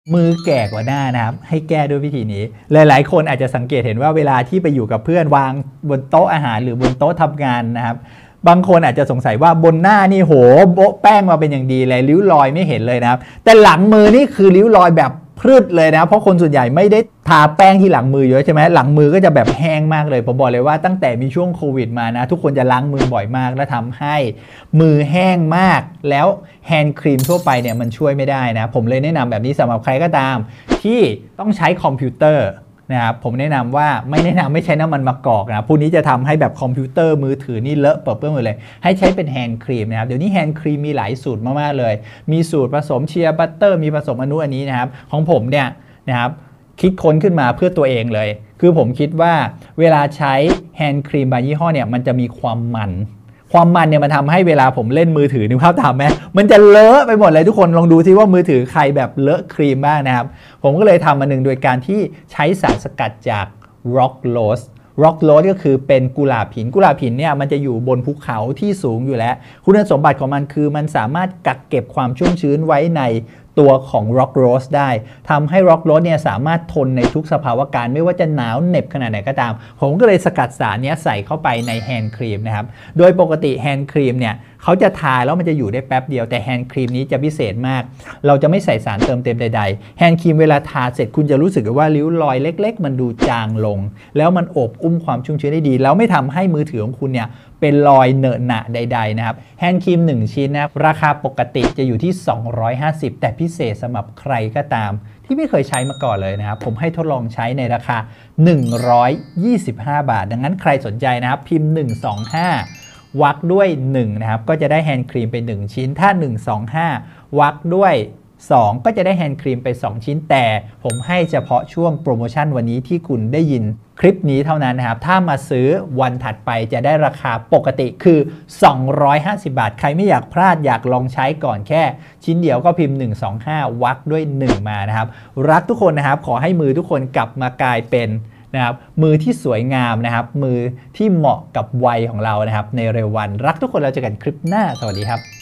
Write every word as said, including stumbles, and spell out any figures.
มือแก่กว่าหน้านะครับให้แก้ด้วยวิธีนี้หลายๆคนอาจจะสังเกตเห็นว่าเวลาที่ไปอยู่กับเพื่อนวางบนโต๊ะอาหารหรือบนโต๊ะทำงานนะครับบางคนอาจจะสงสัยว่าบนหน้านี่โหโบ๊ะแป้งมาเป็นอย่างดีเลยริ้วรอยไม่เห็นเลยนะครับแต่หลังมือนี่คือริ้วรอยแบบพืดเลยนะเพราะคนส่วนใหญ่ไม่ได้ทาแป้งที่หลังมือเยอะใช่ไหมหลังมือก็จะแบบแห้งมากเลยผมบอกเลยว่าตั้งแต่มีช่วงโควิดมานะทุกคนจะล้างมือบ่อยมากและทำให้มือแห้งมากแล้วแฮนด์ครีมทั่วไปเนี่ยมันช่วยไม่ได้นะผมเลยแนะนำแบบนี้สำหรับใครก็ตามที่ต้องใช้คอมพิวเตอร์นะครับผมแนะนำว่าไม่แนะนำไม่ใช้น้ำมันมะกอกนะพวกนี้จะทำให้แบบคอมพิวเตอร์มือถือนี่เลอะเปื้อนหมดเลยให้ใช้เป็นแฮนด์ครีมนะครับเดี๋ยวนี้แฮนด์ครีมมีหลายสูตรมากๆเลยมีสูตรผสมเชียร์บัตเตอร์มีผสมอนุอันนี้นะครับของผมเนี่ยนะครับคิดค้นขึ้นมาเพื่อตัวเองเลยคือผมคิดว่าเวลาใช้แฮนด์ครีมบางยี่ห้อเนี่ยมันจะมีความมันความมันเนี่ยมันทำให้เวลาผมเล่นมือถือนึกภาพตามไหมมันจะเลอะไปหมดเลยทุกคนลองดูซิว่ามือถือใครแบบเลอะครีมบ้างนะครับผมก็เลยทำมาหนึ่งโดยการที่ใช้สารสกัดจาก Rock Rose Rock Rose ก็คือเป็นกุหลาบหินกุหลาบหินเนี่ยมันจะอยู่บนภูเขาที่สูงอยู่แล้วคุณสมบัติของมันคือมันสามารถกักเก็บความชุ่มชื้นไว้ในตัวของ Rock Rose ได้ทำให้ Rock Rose เนี่ยสามารถทนในทุกสภาวะการไม่ว่าจะหนาวเหน็บขนาดไหนก็ตามผมก็เลยสกัดสารนี้ใส่เข้าไปในแฮนด์ครีมนะครับโดยปกติแฮนด์ครีมเนี่ยเขาจะทาแล้วมันจะอยู่ได้แป๊บเดียวแต่แฮนด์ครีมนี้จะพิเศษมากเราจะไม่ใส่สารเติมเต็มใดๆแฮนด์ครีมเวลาทาเสร็จคุณจะรู้สึกว่าริ้วรอยเล็กๆมันดูจางลงแล้วมันอบอุ้มความชุ่มชื้นได้ดีแล้วไม่ทำให้มือถือของคุณเนี่ยเป็นรอยเหนอะหนะใดๆนะครับแฮนด์ครีมหนึ่งชิ้นนะราคาปกติจะอยู่ที่สองร้อยห้าสิบแต่พิเศษสำหรับใครก็ตามที่ไม่เคยใช้มาก่อนเลยนะครับผมให้ทดลองใช้ในราคาหนึ่งร้อยยี่สิบห้าบาทดังนั้นใครสนใจนะครับพิมพ์หนึ่งสองห้าวักด้วยหนึ่งนะครับก็จะได้แฮนด์ครีมไปหนึ่งชิ้นถ้าหนึ่งสองห้าวักด้วยสองก็จะได้แฮนด์ครีมไปสองชิ้นแต่ผมให้เฉพาะช่วงโปรโมชั่นวันนี้ที่คุณได้ยินคลิปนี้เท่านั้นนะครับถ้ามาซื้อวันถัดไปจะได้ราคาปกติคือสองร้อยห้าสิบบาทใครไม่อยากพลาดอยากลองใช้ก่อนแค่ชิ้นเดียวก็พิมพ์หนึ่งสองห้าวักด้วยหนึ่งมานะครับรักทุกคนนะครับขอให้มือทุกคนกลับมากลายเป็นนะครับมือที่สวยงามนะครับมือที่เหมาะกับวัยของเรานะครับในเร็ววันรักทุกคนเราเจอกันคลิปหน้าสวัสดีครับ